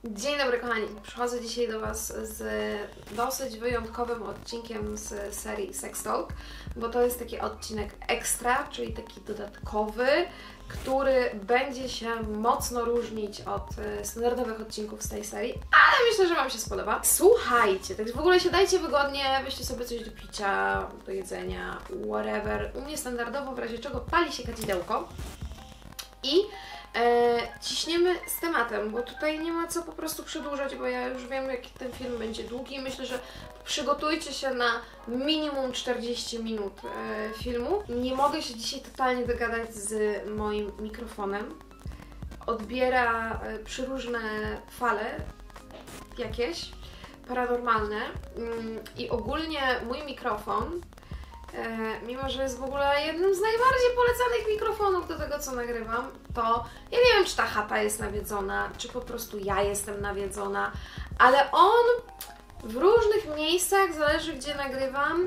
Dzień dobry kochani, przychodzę dzisiaj do Was z dosyć wyjątkowym odcinkiem z serii Sex Talk, bo to jest taki odcinek ekstra, czyli taki dodatkowy, który będzie się mocno różnić od standardowych odcinków z tej serii, ale myślę, że Wam się spodoba. Słuchajcie, tak w ogóle siadajcie wygodnie, weźcie sobie coś do picia, do jedzenia, whatever. U mnie standardowo, w razie czego pali się kadzidełko i ciśniemy z tematem, bo tutaj nie ma co po prostu przedłużać, bo ja już wiem, jaki ten film będzie długi. Myślę, że przygotujcie się na minimum 40 minut filmu. Nie mogę się dzisiaj totalnie dogadać z moim mikrofonem. Odbiera przeróżne fale jakieś, paranormalne i ogólnie mój mikrofon, mimo że jest w ogóle jednym z najbardziej polecanych mikrofonów do tego, co nagrywam, to ja nie wiem, czy ta chata jest nawiedzona, czy po prostu ja jestem nawiedzona, ale on w różnych miejscach, zależy gdzie nagrywam,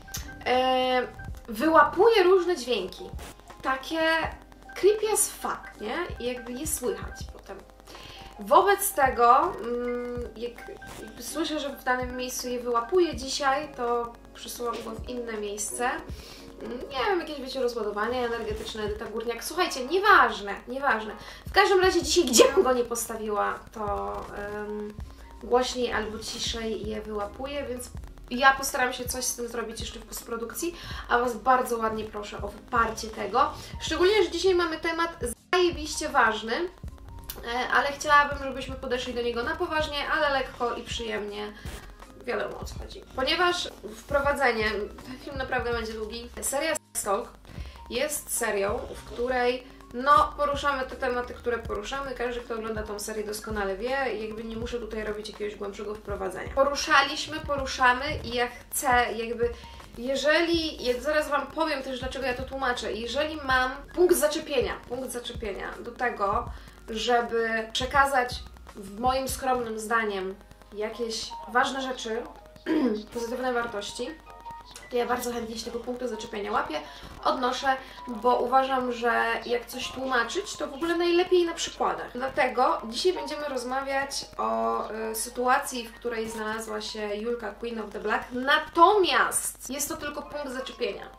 wyłapuje różne dźwięki. Takie creepy as fuck, nie? I jakby je słychać potem. Wobec tego, jakby słyszę, że w danym miejscu je wyłapuję dzisiaj, to przesuwam go w inne miejsce. Nie wiem, jakieś wiecie, rozładowanie energetyczne, Edyta Górniak. Słuchajcie, nieważne. W każdym razie dzisiaj, gdzie bym go nie postawiła, to głośniej albo ciszej je wyłapuję, więc ja postaram się coś z tym zrobić jeszcze w postprodukcji, a Was bardzo ładnie proszę o wyparcie tego. Szczególnie, że dzisiaj mamy temat zajebiście ważny, ale chciałabym, żebyśmy podeszli do niego na poważnie, ale lekko i przyjemnie. Wiadomo, o co chodzi. Ponieważ wprowadzenie, ten film naprawdę będzie długi, seria Sex Talk jest serią, w której poruszamy te tematy, które poruszamy. Każdy, kto ogląda tą serię, doskonale wie i jakby nie muszę tutaj robić jakiegoś głębszego wprowadzenia. Poruszamy i ja chcę zaraz Wam powiem też, dlaczego ja to tłumaczę, jeżeli mam punkt zaczepienia do tego, żeby przekazać w moim skromnym zdaniem jakieś ważne rzeczy, pozytywne wartości, to ja bardzo chętnie się tego punktu zaczepienia łapię, odnoszę, bo uważam, że jak coś tłumaczyć, to w ogóle najlepiej na przykładach. Dlatego dzisiaj będziemy rozmawiać o sytuacji, w której znalazła się Julka, Queen of the Black, natomiast jest to tylko punkt zaczepienia.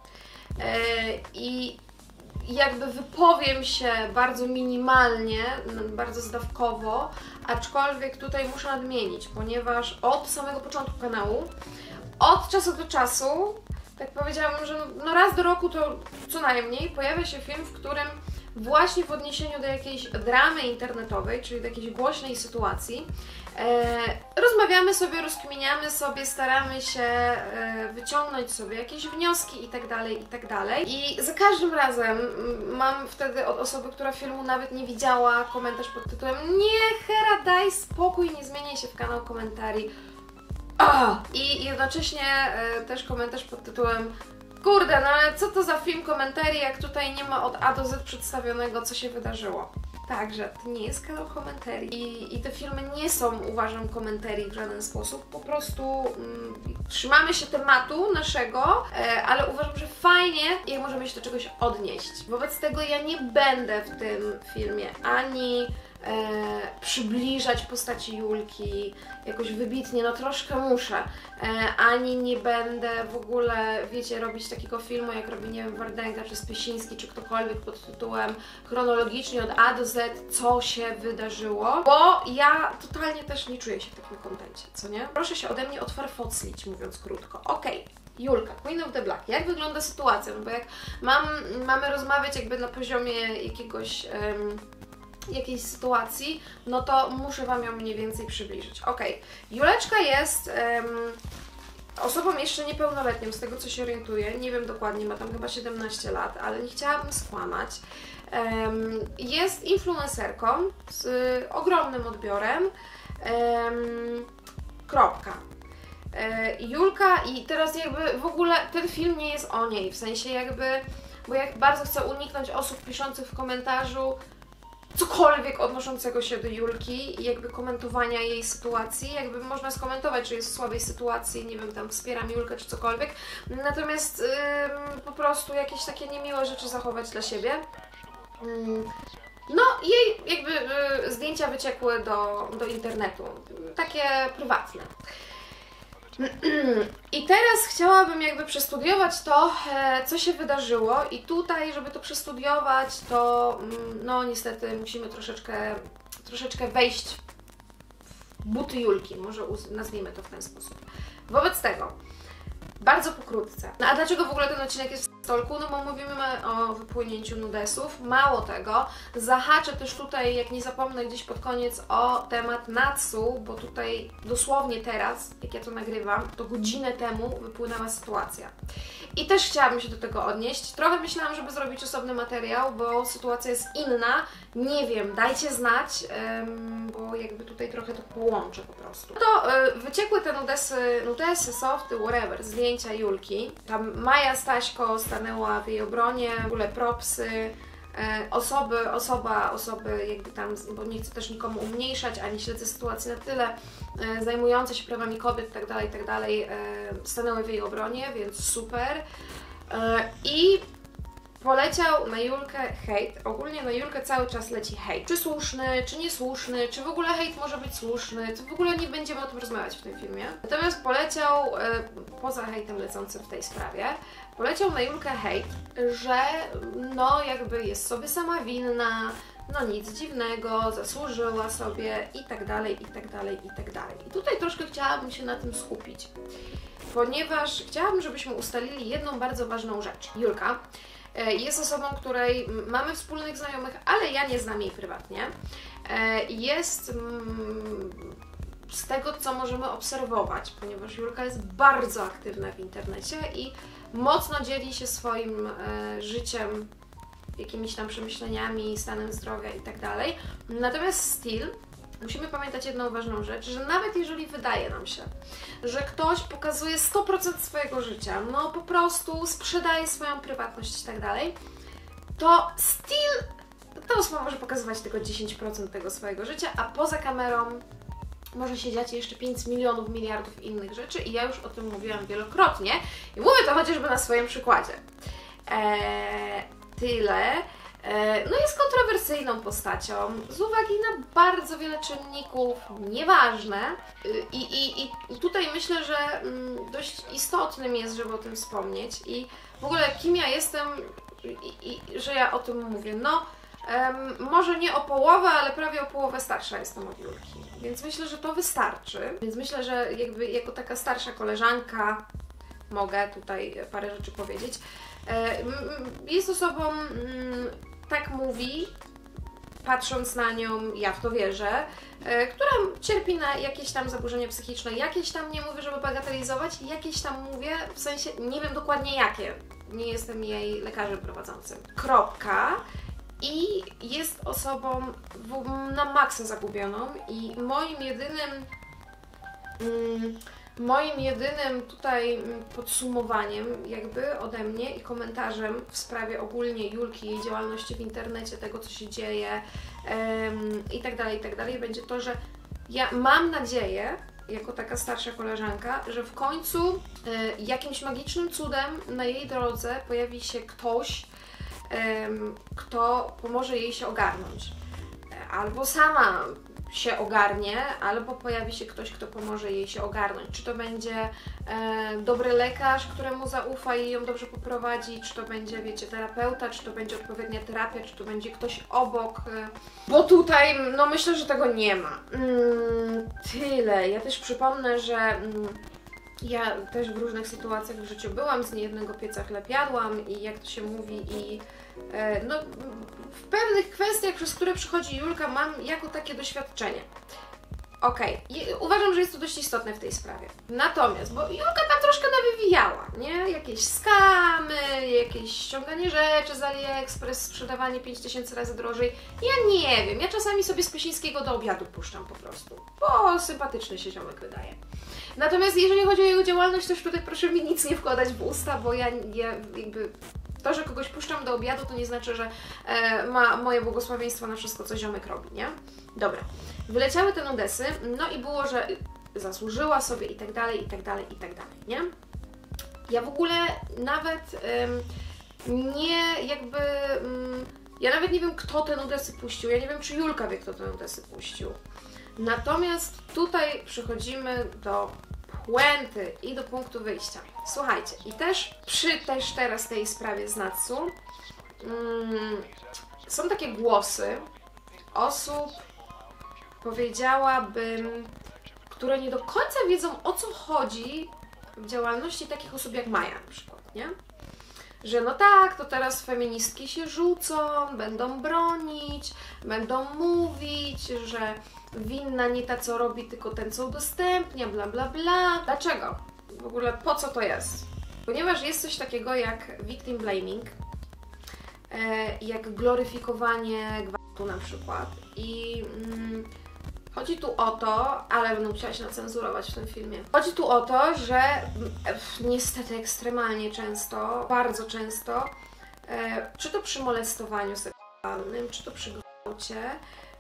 I jakby wypowiem się bardzo minimalnie, bardzo zdawkowo, aczkolwiek tutaj muszę nadmienić, ponieważ od samego początku kanału, od czasu do czasu, tak powiedziałabym, że raz do roku to co najmniej pojawia się film, w którym właśnie w odniesieniu do jakiejś dramy internetowej, czyli do jakiejś głośnej sytuacji, rozmawiamy sobie, rozkminiamy sobie, staramy się wyciągnąć sobie jakieś wnioski itd. I za każdym razem mam wtedy od osoby, która filmu nawet nie widziała, komentarz pod tytułem: nie, Hera, daj spokój, nie zmieniaj się w kanał komentarii. I jednocześnie też komentarz pod tytułem: kurde, ale co to za film komentarii, jak tutaj nie ma od A do Z przedstawionego, co się wydarzyło. Także to nie jest kanał komentarii i te filmy nie są, uważam, komentarii w żaden sposób. Po prostu trzymamy się tematu naszego, ale uważam, że fajnie, jak możemy się do czegoś odnieść. Wobec tego ja nie będę w tym filmie ani przybliżać postaci Julki jakoś wybitnie, troszkę muszę, ani nie będę w ogóle, wiecie, robić takiego filmu, jak robi, nie wiem, Wardęga, czy Spysiński, czy ktokolwiek pod tytułem chronologicznie od A do Z, co się wydarzyło, bo ja totalnie też nie czuję się w takim kontencie, co nie? Proszę się ode mnie odfarfoclić, mówiąc krótko. Okej. Julka, Queen of the Black. Jak wygląda sytuacja? No bo jak mamy rozmawiać jakby na poziomie jakiejś sytuacji, to muszę Wam ją mniej więcej przybliżyć. Juleczka jest osobą jeszcze niepełnoletnią, z tego co się orientuję, nie wiem dokładnie, ma tam chyba 17 lat, ale nie chciałabym skłamać. Jest influencerką z ogromnym odbiorem. Kropka. Julka, i teraz jakby w ogóle ten film nie jest o niej, w sensie jakby, bo ja bardzo chcę uniknąć osób piszących w komentarzu cokolwiek odnoszącego się do Julki i jakby komentowania jej sytuacji. Jakby można skomentować, że jest w słabej sytuacji, nie wiem, tam wspieram Julkę czy cokolwiek, natomiast po prostu jakieś takie niemiłe rzeczy zachować dla siebie. Jej jakby zdjęcie zdjęcia wyciekły do internetu, takie prywatne. I teraz chciałabym jakby przestudiować to, co się wydarzyło i tutaj, żeby to przestudiować, to no niestety musimy troszeczkę wejść w buty Julki, może nazwijmy to w ten sposób. Wobec tego, bardzo pokrótce. No a dlaczego w ogóle ten odcinek jest w stolku? No bo mówimy o wypłynięciu nudesów. Mało tego, zahaczę też tutaj, jak nie zapomnę gdzieś pod koniec, o temat Natsu, bo tutaj dosłownie teraz, jak ja to nagrywam, to godzinę temu wypłynęła sytuacja. I też chciałabym się do tego odnieść. Trochę myślałam, żeby zrobić osobny materiał, bo sytuacja jest inna. Nie wiem, dajcie znać, bo jakby tutaj trochę to połączę po prostu. To wyciekły te nudesy, softy, whatever, zdjęcia Julki. Tam Maja Staśko stanęła w jej obronie, w ogóle propsy, osoby jakby tam, bo nie chcę też nikomu umniejszać, ani śledzę sytuacji na tyle, zajmujące się prawami kobiet itd., stanęły w jej obronie, więc super. I poleciał na Julkę hejt. Ogólnie na Julkę cały czas leci hejt. Czy słuszny, czy niesłuszny, czy w ogóle hejt może być słuszny, to w ogóle nie będziemy o tym rozmawiać w tym filmie. Natomiast poleciał, poza hejtem lecącym w tej sprawie, poleciał na Julkę hejt, że no jakby jest sobie sama winna, no nic dziwnego, zasłużyła sobie i tak dalej, i tak dalej, i tak dalej. I tutaj troszkę chciałabym się na tym skupić, ponieważ chciałabym, żebyśmy ustalili jedną bardzo ważną rzecz. Julka jest osobą, której mamy wspólnych znajomych, ale ja nie znam jej prywatnie. Jest z tego, co możemy obserwować, ponieważ Julka jest bardzo aktywna w internecie i mocno dzieli się swoim życiem, jakimiś tam przemyśleniami, stanem zdrowia i tak dalej. Natomiast still musimy pamiętać jedną ważną rzecz, że nawet jeżeli wydaje nam się, że ktoś pokazuje 100% swojego życia, no po prostu sprzedaje swoją prywatność i tak dalej, to still ta osoba może pokazywać tylko 10% tego swojego życia, a poza kamerą może się dziać jeszcze 5 milionów, miliardów innych rzeczy i ja już o tym mówiłam wielokrotnie i mówię to chociażby na swoim przykładzie. Tyle. No jest kontrowersyjną postacią z uwagi na bardzo wiele czynników, nieważne. I tutaj myślę, że dość istotnym jest, żeby o tym wspomnieć i w ogóle kim ja jestem i że ja o tym mówię. No, może nie o połowę, ale prawie o połowę starsza jestem od Julki, więc myślę, że to wystarczy. Więc myślę, że jakby jako taka starsza koleżanka mogę tutaj parę rzeczy powiedzieć. Jest osobą, tak mówi, patrząc na nią, ja w to wierzę, która cierpi na jakieś tam zaburzenia psychiczne, jakieś tam, nie mówię, żeby bagatelizować, jakieś tam mówię, w sensie nie wiem dokładnie jakie, nie jestem jej lekarzem prowadzącym. Kropka. I jest osobą na maksa zagubioną i moim jedynym tutaj podsumowaniem jakby ode mnie i komentarzem w sprawie ogólnie Julki, jej działalności w internecie, tego co się dzieje i tak dalej, będzie to, że ja mam nadzieję, jako taka starsza koleżanka, że w końcu jakimś magicznym cudem na jej drodze pojawi się ktoś, kto pomoże jej się ogarnąć. Albo sama się ogarnie, albo pojawi się ktoś, kto pomoże jej się ogarnąć. Czy to będzie dobry lekarz, któremu zaufa i ją dobrze poprowadzi, czy to będzie, wiecie, terapeuta, czy to będzie odpowiednia terapia, czy to będzie ktoś obok. Bo tutaj, no myślę, że tego nie ma. Tyle. Ja też przypomnę, że ja też w różnych sytuacjach w życiu byłam, z niejednego pieca chleb jadłam i jak to się mówi i no, w pewnych kwestiach, przez które przychodzi Julka, mam jako takie doświadczenie. Okej, uważam, że jest to dość istotne w tej sprawie. Natomiast, bo Julka tam troszkę nawywijała, nie? Jakieś skamy, jakieś ściąganie rzeczy z AliExpress, sprzedawanie 5000 razy drożej. Ja nie wiem, ja czasami sobie z Pysińskiego do obiadu puszczam po prostu, bo sympatyczny się ziomek wydaje. Natomiast jeżeli chodzi o jego działalność, to już tutaj proszę mi nic nie wkładać w usta, bo ja jakby... To, że kogoś puszczam do obiadu, to nie znaczy, że ma moje błogosławieństwo na wszystko, co ziomek robi, nie? Dobra. Wyleciały te nudesy, no i było, że zasłużyła sobie i tak dalej, i tak dalej, i tak dalej, nie? Ja w ogóle nawet nie jakby Ja nawet nie wiem, kto te nudesy puścił, ja nie wiem, czy Julka wie, kto te nudesy puścił. Natomiast tutaj przechodzimy do puenty i do punktu wyjścia. Słuchajcie, i też teraz tej sprawie z Natsu są takie głosy osób, powiedziałabym, które nie do końca wiedzą, o co chodzi w działalności takich osób jak Maja na przykład, nie? Że no tak, to teraz feministki się rzucą, będą bronić, będą mówić, że winna nie ta, co robi, tylko ten, co udostępnia, bla bla bla. Dlaczego? W ogóle po co to jest? Ponieważ jest coś takiego jak victim blaming, jak gloryfikowanie gwałtu na przykład. I chodzi tu o to, ale będę musiała się nacenzurować w tym filmie. Chodzi tu o to, że niestety ekstremalnie często, bardzo często, czy to przy molestowaniu seksualnym, czy to przy gwałcie,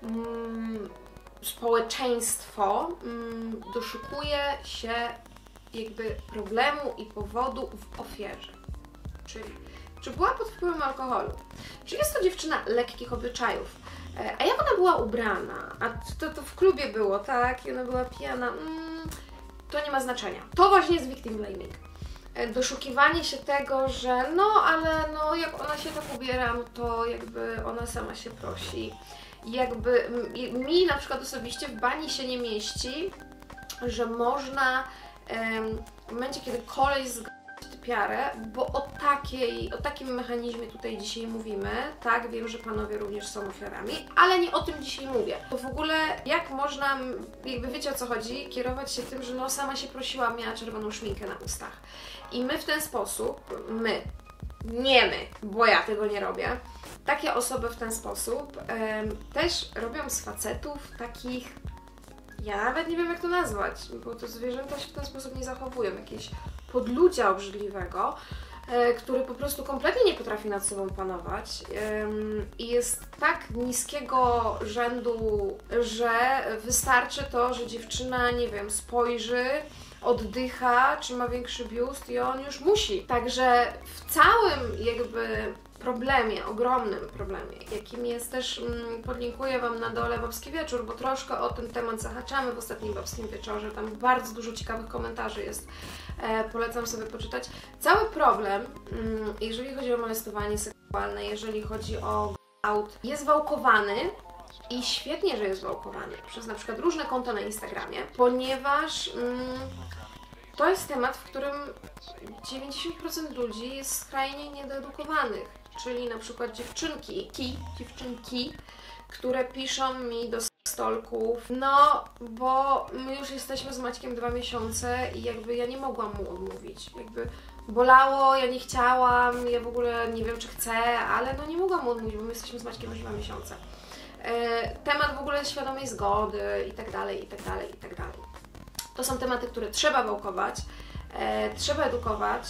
społeczeństwo doszukuje się jakby problemu i powodu w ofierze. Czyli czy była pod wpływem alkoholu? Czy jest to dziewczyna lekkich obyczajów? A jak ona była ubrana? A to w klubie było, tak? I ona była pijana? To nie ma znaczenia. To właśnie jest victim blaming. Doszukiwanie się tego, że no, ale no, jak ona się tak ubiera, no to jakby ona sama się prosi. Jakby mi na przykład osobiście w bani się nie mieści, że można w momencie, kiedy koleś zgadza typiarę, bo o takim mechanizmie tutaj dzisiaj mówimy, tak, wiem, że panowie również są ofiarami, ale nie o tym dzisiaj mówię. To w ogóle jak można, jakby wiecie o co chodzi, kierować się tym, że no sama się prosiła, miała czerwoną szminkę na ustach. I my w ten sposób, nie my, bo ja tego nie robię, takie osoby w ten sposób też robią z facetów takich, ja nawet nie wiem jak to nazwać, bo to zwierzęta się w ten sposób nie zachowują, jakieś podludzia obrzydliwego, który po prostu kompletnie nie potrafi nad sobą panować i jest tak niskiego rzędu, że wystarczy to, że dziewczyna, nie wiem, spojrzy, oddycha, czy ma większy biust i on już musi. Także w całym jakby problemie, ogromnym problemie, jakim jest też, podlinkuję Wam na dole Babski Wieczór, bo troszkę o ten temat zahaczamy w ostatnim Babskim Wieczorze, tam bardzo dużo ciekawych komentarzy jest, polecam sobie poczytać. Cały problem, jeżeli chodzi o molestowanie seksualne, jeżeli chodzi o gwałt, jest wałkowany i świetnie, że jest wałkowany przez na przykład różne konta na Instagramie, ponieważ to jest temat, w którym 90% ludzi jest skrajnie niedoedukowanych, czyli na przykład dziewczynki, które piszą mi do stolków, no bo my już jesteśmy z Maćkiem 2 miesiące i jakby ja nie mogłam mu odmówić, jakby bolało, ja nie chciałam, ja w ogóle nie wiem czy chcę, ale no nie mogłam mu odmówić, bo my jesteśmy z Maćkiem już 2 miesiące. Temat w ogóle świadomej zgody i tak dalej, i tak dalej, i tak dalej. To są tematy, które trzeba wałkować, trzeba edukować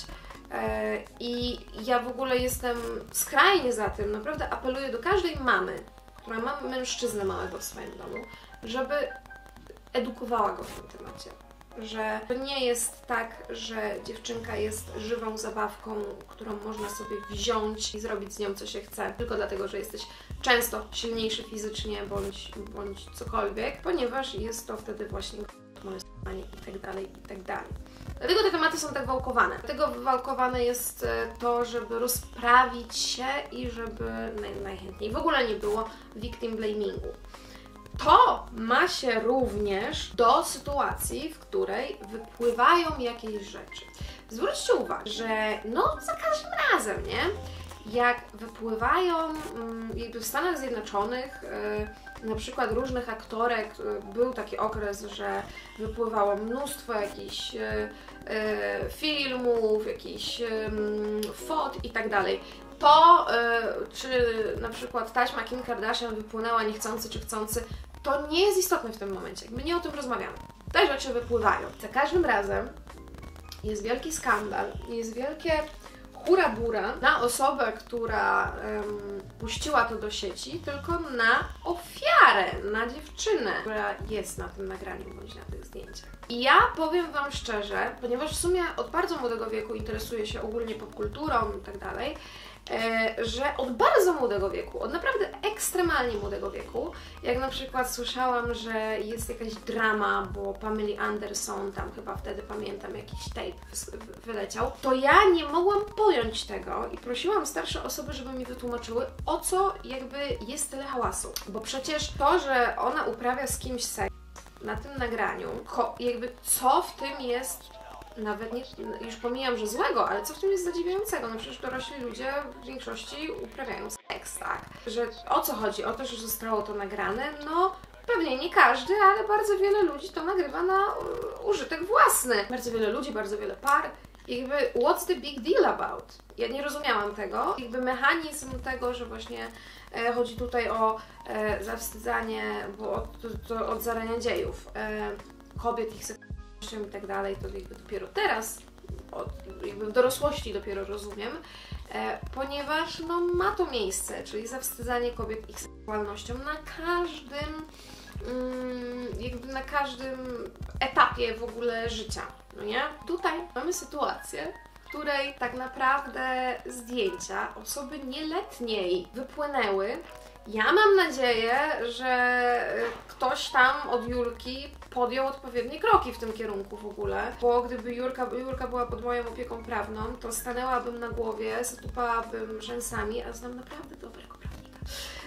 i ja w ogóle jestem skrajnie za tym, naprawdę apeluję do każdej mamy, która ma mężczyznę małego w swoim domu, żeby edukowała go w tym temacie. Że to nie jest tak, że dziewczynka jest żywą zabawką, którą można sobie wziąć i zrobić z nią co się chce, tylko dlatego, że jesteś często silniejszy fizycznie bądź cokolwiek, ponieważ jest to wtedy właśnie molestowanie i tak dalej, i tak dalej. Dlatego te tematy są tak wałkowane. Dlatego wałkowane jest to, żeby rozprawić się i żeby najchętniej w ogóle nie było victim blamingu. To ma się również do sytuacji, w której wypływają jakieś rzeczy. Zwróćcie uwagę, że no za każdym razem, nie? Jak wypływają jakby w Stanach Zjednoczonych na przykład różnych aktorek, był taki okres, że wypływało mnóstwo jakichś filmów, jakichś fot i tak dalej. To, czy na przykład taśma Kim Kardashian wypłynęła niechcący czy chcący, to nie jest istotne w tym momencie. My nie o tym rozmawiamy. Te rzeczy wypływają. Za każdym razem jest wielki skandal, jest wielkie hura-bura na osobę, która puściła to do sieci, tylko na ofiarę, na dziewczynę, która jest na tym nagraniu bądź na tych zdjęciach. I ja powiem Wam szczerze, ponieważ w sumie od bardzo młodego wieku interesuję się ogólnie popkulturą i tak dalej, że od bardzo młodego wieku, od naprawdę ekstremalnie młodego wieku, jak na przykład słyszałam, że jest jakaś drama, bo Pameli Anderson, tam chyba wtedy pamiętam, jakiś tape wyleciał, to ja nie mogłam pojąć tego i prosiłam starsze osoby, żeby mi wytłumaczyły, o co jakby jest tyle hałasu. Bo przecież to, że ona uprawia z kimś seks na tym nagraniu, jakby co w tym jest, nawet nie, już pomijam, że złego, ale co w tym jest zadziwiającego? No przecież dorośli ludzie w większości uprawiają seks, tak? Że o co chodzi? O to, że zostało to nagrane? No pewnie nie każdy, ale bardzo wiele ludzi to nagrywa na użytek własny. Bardzo wiele ludzi, bardzo wiele par. Jakby what's the big deal about? Ja nie rozumiałam tego. Jakby mechanizm tego, że właśnie chodzi tutaj o zawstydzanie, bo od zarania dziejów kobiet, ich seksualnością i tak dalej, to jakby dopiero teraz, jakby w dorosłości dopiero rozumiem, ponieważ no, ma to miejsce, czyli zawstydzanie kobiet ich seksualnością na każdym jakby na każdym etapie w ogóle życia, no nie? Tutaj mamy sytuację, w której tak naprawdę zdjęcia osoby nieletniej wypłynęły. Ja mam nadzieję, że ktoś tam od Julki podjął odpowiednie kroki w tym kierunku w ogóle, bo gdyby Julka była pod moją opieką prawną, to stanęłabym na głowie, zatupałabym rzęsami, a znam naprawdę dobrego prawnika.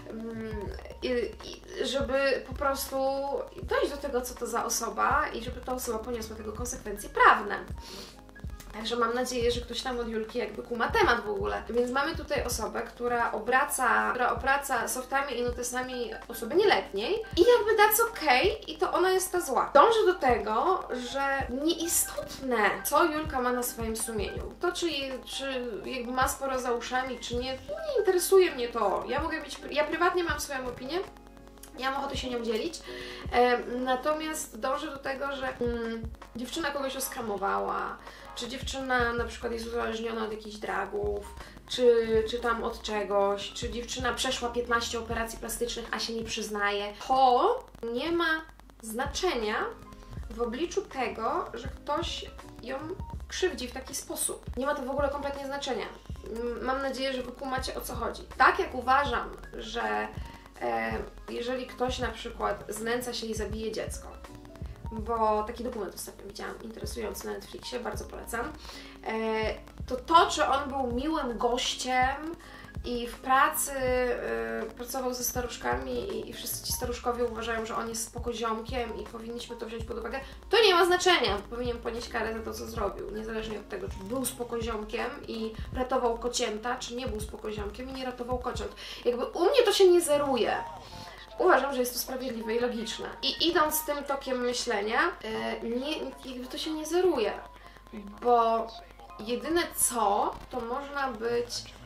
Żeby po prostu dojść do tego, co to za osoba i żeby ta osoba poniosła tego konsekwencje prawne. Także mam nadzieję, że ktoś tam od Julki jakby kuma temat w ogóle. Więc mamy tutaj osobę, która obraca softami i notesami osoby nieletniej i jakby that's okej, i to ona jest ta zła. Dążę do tego, że nieistotne, co Julka ma na swoim sumieniu. To czy jakby ma sporo za uszami, czy nie interesuje mnie to. Ja prywatnie mam swoją opinię, ja mam ochotę się nią dzielić, natomiast dążę do tego, że dziewczyna kogoś oskamowała, czy dziewczyna na przykład jest uzależniona od jakichś dragów, czy tam od czegoś, czy dziewczyna przeszła 15 operacji plastycznych, a się nie przyznaje. To nie ma znaczenia w obliczu tego, że ktoś ją krzywdzi w taki sposób. Nie ma to w ogóle kompletnie znaczenia. Mam nadzieję, że wy kumacie, o co chodzi. Tak jak uważam, że jeżeli ktoś na przykład znęca się i zabije dziecko, bo taki dokument ostatnio widziałam, interesujący na Netflixie, bardzo polecam, to czy on był miłym gościem i w pracy pracował ze staruszkami i wszyscy ci staruszkowie uważają, że on jest spokoziomkiem i powinniśmy to wziąć pod uwagę, to nie ma znaczenia. Powinien ponieść karę za to, co zrobił, niezależnie od tego, czy był spokoziomkiem i ratował kocięta, czy nie był spokoziomkiem i nie ratował kociąt. Jakby u mnie to się nie zeruje. Uważam, że jest to sprawiedliwe i logiczne. I idąc tym tokiem myślenia, jakby to się nie zeruje, bo jedyne co, to można być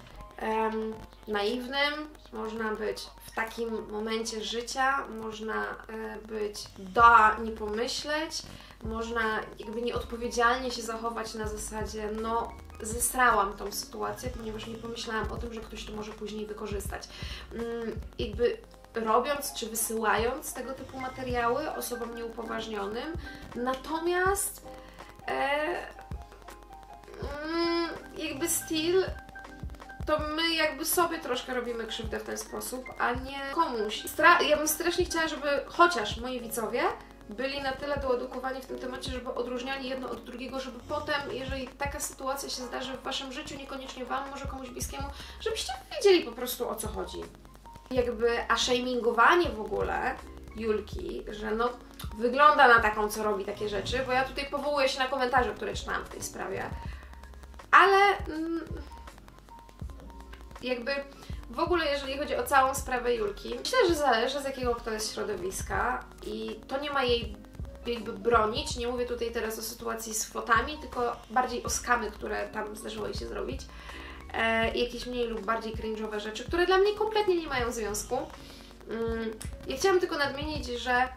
naiwnym, można być w takim momencie życia, można być nie pomyśleć, można jakby nieodpowiedzialnie się zachować na zasadzie, no zesrałam tą sytuację, ponieważ nie pomyślałam o tym, że ktoś to może później wykorzystać. Jakby robiąc czy wysyłając tego typu materiały osobom nieupoważnionym, natomiast jakby still to my jakby sobie troszkę robimy krzywdę w ten sposób, a nie komuś. Ja bym strasznie chciała, żeby chociaż moi widzowie byli na tyle doedukowani w tym temacie, żeby odróżniali jedno od drugiego, żeby potem, jeżeli taka sytuacja się zdarzy w waszym życiu, niekoniecznie wam, może komuś bliskiemu, żebyście wiedzieli po prostu, o co chodzi. Jakby shamingowanie w ogóle Julki, że no wygląda na taką, co robi takie rzeczy, bo ja tutaj powołuję się na komentarze, które czytałam w tej sprawie, ale jakby w ogóle jeżeli chodzi o całą sprawę Julki, myślę, że zależy z jakiego kto jest środowiska i to nie ma jej jakby bronić. Nie mówię tutaj teraz o sytuacji z fotami, tylko bardziej o skamy, które tam zdarzyło jej się zrobić. Jakieś mniej lub bardziej cringe'owe rzeczy, które dla mnie kompletnie nie mają związku. Ja chciałam tylko nadmienić, że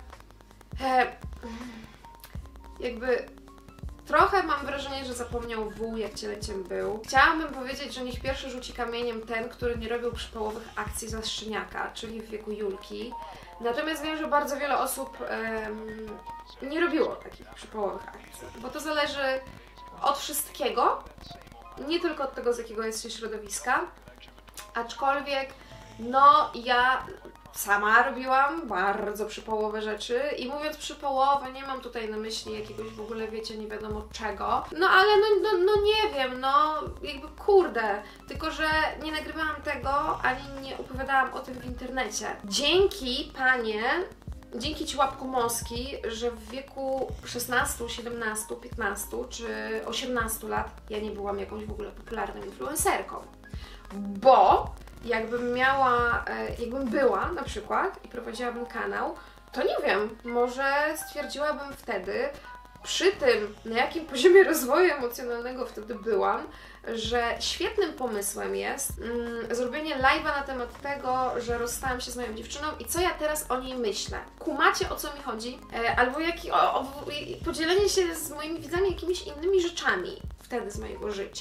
jakby trochę mam wrażenie, że zapomniał wół, jak cielęciem był. Chciałabym powiedzieć, że niech pierwszy rzuci kamieniem ten, który nie robił przypałowych akcji za szczeniaka, czyli w wieku Julki. Natomiast wiem, że bardzo wiele osób nie robiło takich przypałowych akcji, bo to zależy od wszystkiego, nie tylko od tego, z jakiego jest się środowiska. Aczkolwiek, no ja sama robiłam bardzo przypołowe rzeczy i mówiąc przypołowe, nie mam tutaj na myśli jakiegoś w ogóle, wiecie, nie wiadomo czego. No ale no nie wiem, no jakby kurde, tylko że nie nagrywałam tego, ani nie opowiadałam o tym w internecie. Dzięki, panie, dzięki Ci łapku moski, że w wieku 16, 17, 15 czy 18 lat ja nie byłam jakąś w ogóle popularną influencerką. Bo jakbym była na przykład i prowadziłabym kanał, to nie wiem, może stwierdziłabym wtedy, przy tym, na jakim poziomie rozwoju emocjonalnego wtedy byłam, że świetnym pomysłem jest zrobienie live'a na temat tego, że rozstałam się z moją dziewczyną i co ja teraz o niej myślę. Kumacie, o co mi chodzi? Albo podzielenie się z moimi widzami jakimiś innymi rzeczami wtedy z mojego życia.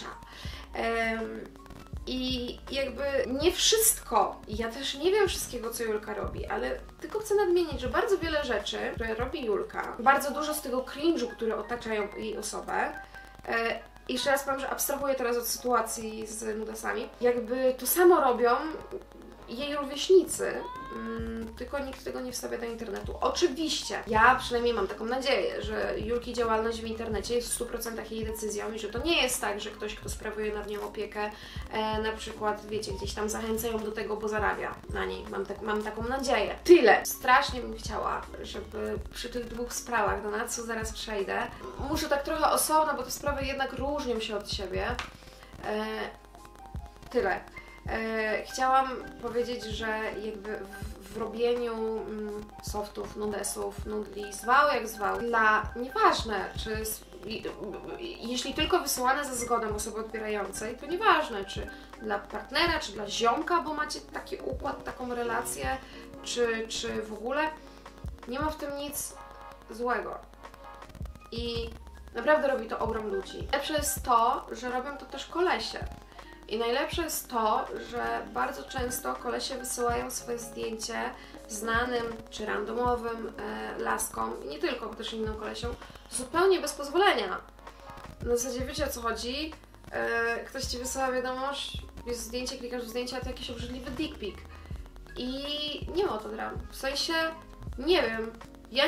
I jakby nie wszystko, ja też nie wiem wszystkiego, co Julka robi, ale tylko chcę nadmienić, że bardzo wiele rzeczy, które robi Julka, bardzo dużo z tego cringe'u, który otaczają jej osobę, i jeszcze raz powiem, że abstrahuję teraz od sytuacji z nudasami, jakby to samo robią jej rówieśnicy, tylko nikt tego nie wstawia do internetu. Oczywiście, ja przynajmniej mam taką nadzieję, że Julki działalność w internecie jest w 100% jej decyzją i że to nie jest tak, że ktoś, kto sprawuje nad nią opiekę, na przykład, wiecie, gdzieś tam zachęca ją do tego, bo zarabia na niej. Mam taką nadzieję. Tyle. Strasznie bym chciała, żeby przy tych dwóch sprawach, na co zaraz przejdę, muszę tak trochę osobno, bo te sprawy jednak różnią się od siebie. Tyle. Chciałam powiedzieć, że jakby w robieniu softów, nudesów, nudli, zwał jak zwał, nieważne, czy jeśli tylko wysyłane za zgodą osoby odbierającej, to nieważne, czy dla partnera, czy dla ziomka, bo macie taki układ, taką relację, czy w ogóle, nie ma w tym nic złego. I naprawdę robi to ogrom ludzi. Lepsze jest to, że robią to też kolesie. I najlepsze jest to, że bardzo często kolesie wysyłają swoje zdjęcie znanym czy randomowym laskom, i nie tylko, bo też innym kolesiom, zupełnie bez pozwolenia. Na zasadzie wiecie, o co chodzi, ktoś Ci wysyła wiadomość, jest zdjęcie, klikasz w zdjęcie, a to jakiś obrzydliwy dick pic. I nie ma o to dram. W sensie, nie wiem, ja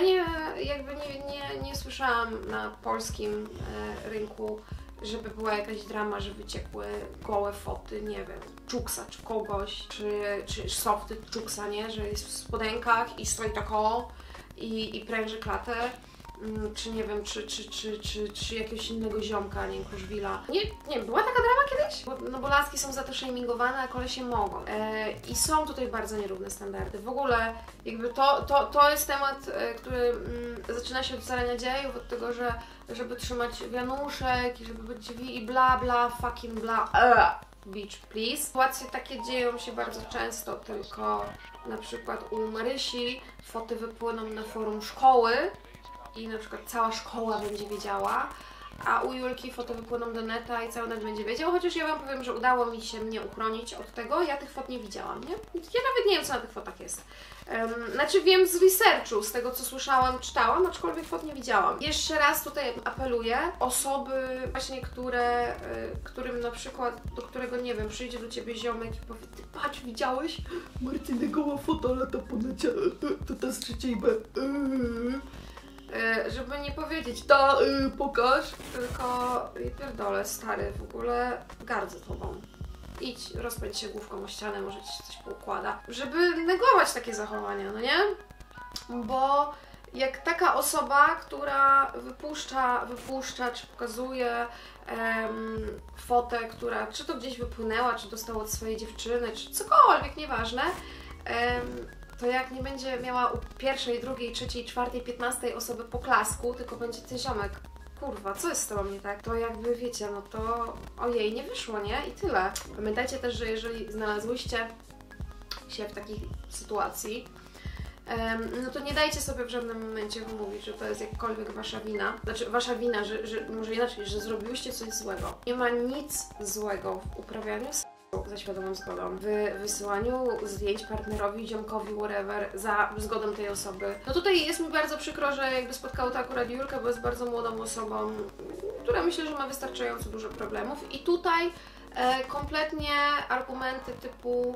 nie słyszałam na polskim rynku, żeby była jakaś drama, że wyciekły gołe foty, nie wiem, Czuksa czy kogoś, czy softy Czuksa, nie? Że jest w spodenkach i stoi tako i pręży klatę, czy nie wiem, czy jakiegoś innego ziomka, nie wiem, Kruszwila. Nie, była taka drama kiedyś? Bo laski są za to shamingowane, a kolesie mogą. I są tutaj bardzo nierówne standardy. W ogóle jakby to jest temat, który zaczyna się od zarania dziejów, od tego, że żeby trzymać wianuszek i żeby być i bla bla, fucking bla, bitch please. Sytuacje takie dzieją się bardzo często, tylko na przykład u Marysi foty wypłyną na forum szkoły i na przykład cała szkoła będzie wiedziała, a u Julki foty wypłyną do neta i cały net będzie wiedział, chociaż ja Wam powiem, że udało mi się mnie uchronić od tego, ja tych fot nie widziałam, nie? Ja nawet nie wiem, co na tych fotach jest. Znaczy wiem z researchu, z tego co słyszałam, czytałam, aczkolwiek fot nie widziałam. Jeszcze raz tutaj apeluję, osoby właśnie, którym na przykład, do którego nie wiem, przyjdzie do Ciebie ziomek i powie, ty patrz, widziałeś? Martyny goła foto lata po necie, to ta z trzeciej B. Żeby nie powiedzieć, to pokaż, tylko pierdolę, stary, w ogóle gardzę Tobą. Idź, rozpędź się główką o ścianę, może Ci się coś poukłada. Żeby negować takie zachowania, no nie? Bo jak taka osoba, która wypuszcza czy pokazuje fotę, która czy to gdzieś wypłynęła, czy dostała od swojej dziewczyny, czy cokolwiek, nieważne, to jak nie będzie miała u pierwszej, drugiej, trzeciej, czwartej, 15 osoby poklasku, tylko będzie ty ziomek, kurwa, co jest z tobą nie tak? To jakby wiecie, no to ojej, nie wyszło, nie? I tyle. Pamiętajcie też, że jeżeli znalazłyście się w takiej sytuacji, no to nie dajcie sobie w żadnym momencie wymówić, że to jest jakkolwiek wasza wina. Znaczy wasza wina, że może inaczej, że zrobiłyście coś złego. Nie ma nic złego w uprawianiu za świadomą zgodą, w wysyłaniu zdjęć partnerowi, ziomkowi, whatever, za zgodą tej osoby. No tutaj jest mi bardzo przykro, że jakby spotkało to akurat Julkę, bo jest bardzo młodą osobą, która myślę, że ma wystarczająco dużo problemów i tutaj kompletnie argumenty typu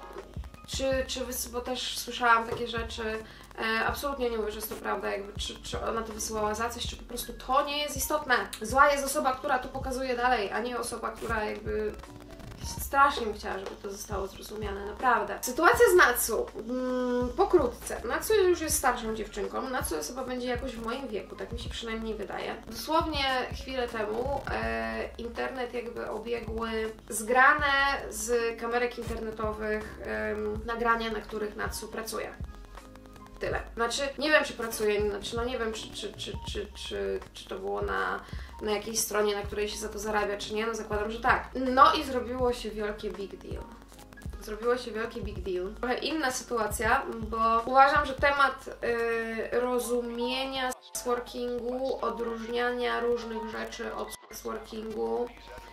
bo też słyszałam takie rzeczy, absolutnie nie mówię, że jest to prawda, jakby czy ona to wysyłała za coś, czy po prostu to nie jest istotne. Zła jest osoba, która to pokazuje dalej, a nie osoba, która jakby strasznie bym chciała, żeby to zostało zrozumiane, naprawdę. Sytuacja z Natsu. Pokrótce. Natsu już jest starszą dziewczynką. Natsu chyba będzie jakoś w moim wieku, tak mi się przynajmniej wydaje. Dosłownie chwilę temu internet jakby obiegły zgrane z kamerek internetowych nagrania, na których Natsu pracuje. Tyle. Znaczy, nie wiem, czy pracuje, no nie wiem, czy to było na jakiejś stronie, na której się za to zarabia, czy nie, no zakładam, że tak. No i zrobiło się wielkie big deal. Zrobiło się wielki big deal. Trochę inna sytuacja, bo uważam, że temat rozumienia workingu, odróżniania różnych rzeczy od workingu,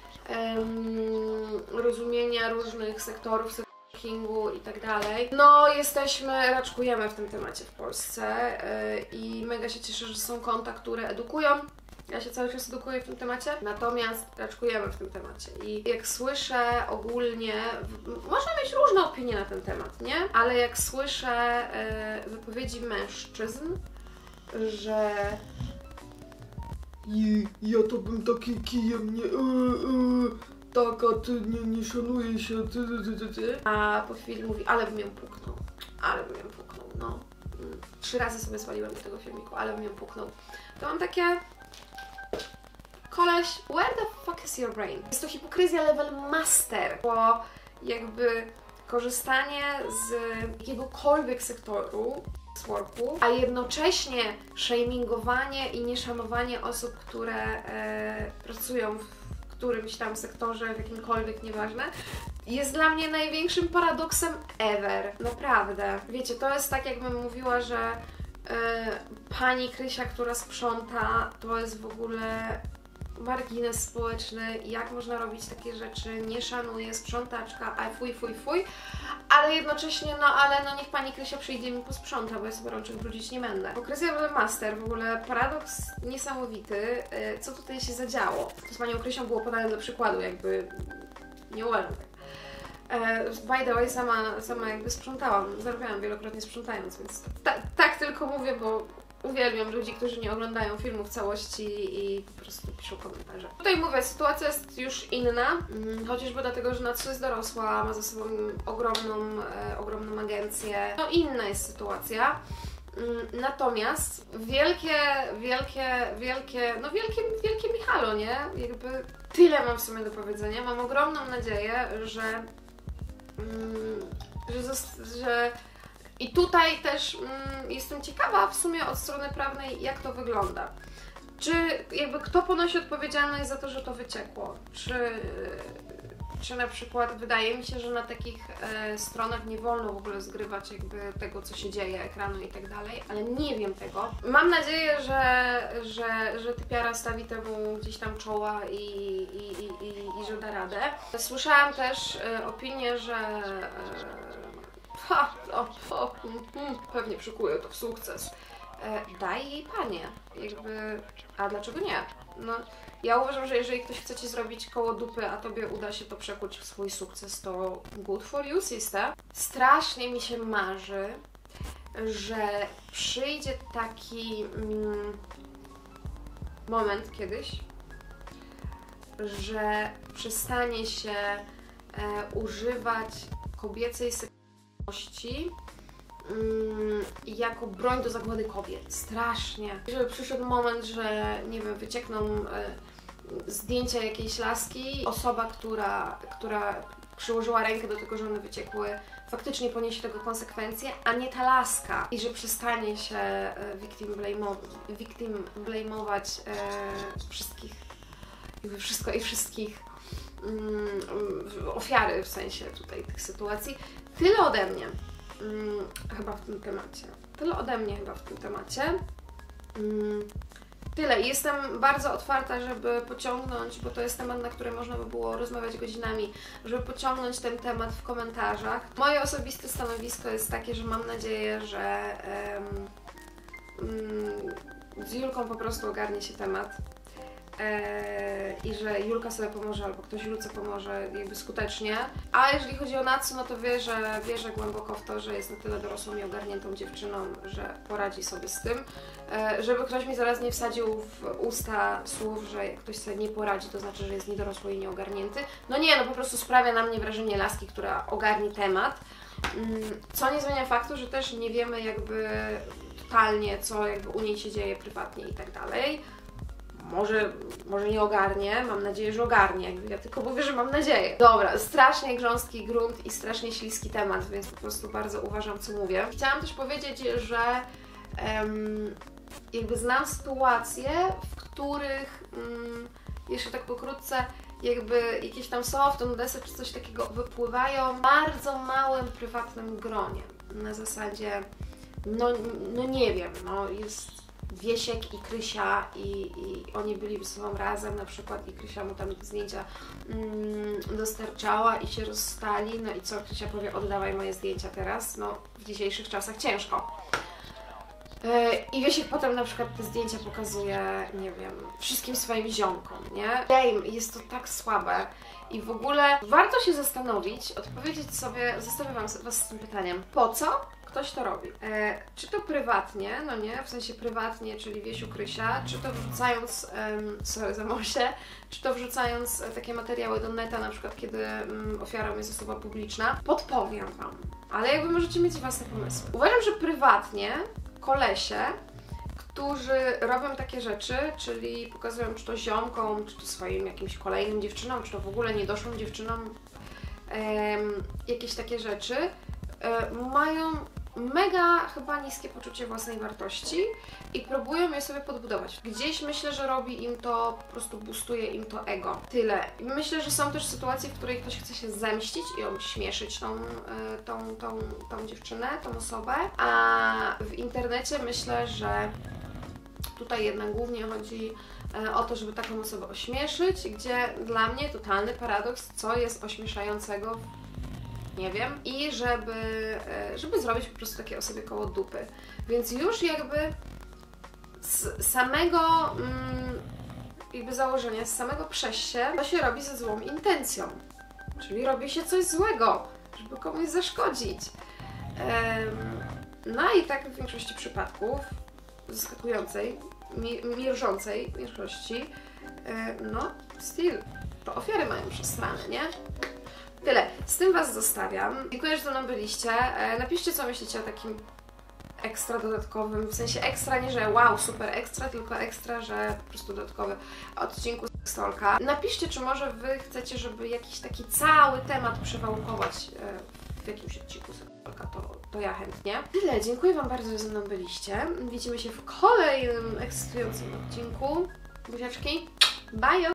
rozumienia różnych sektorów i tak dalej. No, raczkujemy w tym temacie w Polsce i mega się cieszę, że są konta, które edukują. Ja się cały czas edukuję w tym temacie, natomiast raczkujemy w tym temacie. I jak słyszę ogólnie, można mieć różne opinie na ten temat, nie? Ale jak słyszę wypowiedzi mężczyzn, że ja to bym taki kijem tak, a ty nie szanuje się, A po chwili mówi, ale bym ją puknął, no. 3 razy sobie zwaliłem do tego filmiku, ale bym ją puknął. To mam takie... Koleś, where the fuck is your brain? Jest to hipokryzja level master, bo jakby korzystanie z jakiegokolwiek sektoru worku, a jednocześnie shamingowanie i nieszanowanie osób, które pracują w którymś tam sektorze, w jakimkolwiek, nieważne, jest dla mnie największym paradoksem ever. Naprawdę. Wiecie, to jest tak, jakbym mówiła, że pani Krysia, która sprząta, to jest w ogóle margines społeczny, jak można robić takie rzeczy, nie szanuje, sprzątaczka, a fuj, ale jednocześnie, no niech pani Krysia przyjdzie mi posprząta, bo ja sobie rączek brudzić nie będę. Hipokryzja master, w ogóle paradoks niesamowity, co tutaj się zadziało. To z panią Krysią było podane do przykładu, jakby nie uważam tak. By the way, sama jakby sprzątałam, zarabiałam wielokrotnie sprzątając, więc tak tylko mówię, bo uwielbiam ludzi, którzy nie oglądają filmu w całości i po prostu piszą komentarze. Tutaj mówię, sytuacja jest już inna, chociażby dlatego, że Natsu jest dorosła, ma za sobą ogromną agencję. No inna jest sytuacja. Natomiast wielkie Michalo, nie? Jakby tyle mam w sumie do powiedzenia. Mam ogromną nadzieję, że i tutaj też jestem ciekawa w sumie od strony prawnej, jak to wygląda. Czy jakby kto ponosi odpowiedzialność za to, że to wyciekło? Czy na przykład wydaje mi się, że na takich stronach nie wolno w ogóle zgrywać jakby tego, co się dzieje, ekranu i tak dalej, ale nie wiem tego. Mam nadzieję, że Typiara stawi temu gdzieś tam czoła i że da radę. Słyszałam też opinię, że pewnie przykuje to w sukces. Daj jej panie, jakby, a dlaczego nie? No, ja uważam, że jeżeli ktoś chce ci zrobić koło dupy, a tobie uda się to przekuć w swój sukces, to good for you, sister. Strasznie mi się marzy, że przyjdzie taki moment kiedyś, że przestanie się używać kobiecej seksualności jako broń do zagłady kobiet. Strasznie. Żeby przyszedł moment, że nie wiem, wyciekną zdjęcia jakiejś laski, osoba, która przyłożyła rękę do tego, że one wyciekły, faktycznie poniesie tego konsekwencje, a nie ta laska. I że przestanie się victim blame'ować wszystkich, jakby wszystko i wszystkich ofiary, w sensie tutaj tych sytuacji. Tyle ode mnie chyba w tym temacie. Tyle. Jestem bardzo otwarta, żeby pociągnąć, bo to jest temat, na który można by było rozmawiać godzinami, żeby pociągnąć ten temat w komentarzach. Moje osobiste stanowisko jest takie, że mam nadzieję, że z Julką po prostu ogarnie się temat. i że Julka sobie pomoże, albo ktoś Julce pomoże jakby skutecznie. A jeżeli chodzi o Natsu, no to wierzę głęboko w to, że jest na tyle dorosłą i ogarniętą dziewczyną, że poradzi sobie z tym. Żeby ktoś mi zaraz nie wsadził w usta słów, że jak ktoś sobie nie poradzi, to znaczy, że jest niedorosły i nieogarnięty. No nie, no po prostu sprawia na mnie wrażenie laski, która ogarni temat. Co nie zmienia faktu, że też nie wiemy jakby totalnie, co jakby u niej się dzieje prywatnie i tak dalej. Może nie ogarnie, mam nadzieję, że ogarnie, jakby ja tylko mówię, że mam nadzieję. Dobra, strasznie grząski grunt i strasznie śliski temat, więc po prostu bardzo uważam, co mówię. Chciałam też powiedzieć, że jakby znam sytuacje, w których jeszcze tak pokrótce jakby jakieś tam soft, nudesy czy coś takiego wypływają w bardzo małym, prywatnym gronie. Na zasadzie, no nie wiem, no jest Wiesiek i Krysia i oni byli ze sobą razem na przykład i Krysia mu tam zdjęcia dostarczała i się rozstali, no i co, Krysia powie, oddawaj moje zdjęcia teraz, no w dzisiejszych czasach ciężko. I Wiesiek potem na przykład te zdjęcia pokazuje, nie wiem, wszystkim swoim ziomkom, nie? Jest to tak słabe i w ogóle warto się zastanowić, odpowiedzieć sobie, zostawię Was z tym pytaniem, po co ktoś to robi? Czy to prywatnie, no nie, w sensie prywatnie, czyli Wiesiu, Krysia, czy to wrzucając, sorry za Mosię, czy to wrzucając takie materiały do neta, na przykład kiedy ofiarą jest osoba publiczna? Podpowiem Wam, ale jakby możecie mieć własne pomysły. Uważam, że prywatnie kolesie, którzy robią takie rzeczy, czyli pokazują czy to ziomkom, czy to swoim jakimś kolejnym dziewczynom, czy to w ogóle niedoszłym dziewczynom jakieś takie rzeczy, mają mega chyba niskie poczucie własnej wartości i próbują je sobie podbudować. Gdzieś myślę, że robi im to, po prostu boostuje im to ego. Tyle. Myślę, że są też sytuacje, w której ktoś chce się zemścić i ośmieszyć tą dziewczynę, tą osobę, a w internecie myślę, że tutaj jednak głównie chodzi o to, żeby taką osobę ośmieszyć, gdzie dla mnie totalny paradoks, co jest ośmieszającego, nie wiem, i żeby zrobić po prostu takiej osobie koło dupy. Więc już jakby z samego jakby założenia, z samego przejścia, to się robi ze złą intencją. Czyli robi się coś złego, żeby komuś zaszkodzić. No i tak w większości przypadków, zaskakującej, mierzącej większości, no still, to ofiary mają przesrane, nie? Tyle. Z tym Was zostawiam. Dziękuję, że ze mną byliście. Napiszcie, co myślicie o takim ekstra dodatkowym, w sensie ekstra, nie że wow, super ekstra, tylko ekstra, że po prostu dodatkowy odcinku Sextalka. Napiszcie, czy może Wy chcecie, żeby jakiś taki cały temat przewałkować w jakimś odcinku Sextalka, to ja chętnie. Tyle. Dziękuję Wam bardzo, że ze mną byliście. Widzimy się w kolejnym ekscytującym odcinku. Buziaczki. Bye!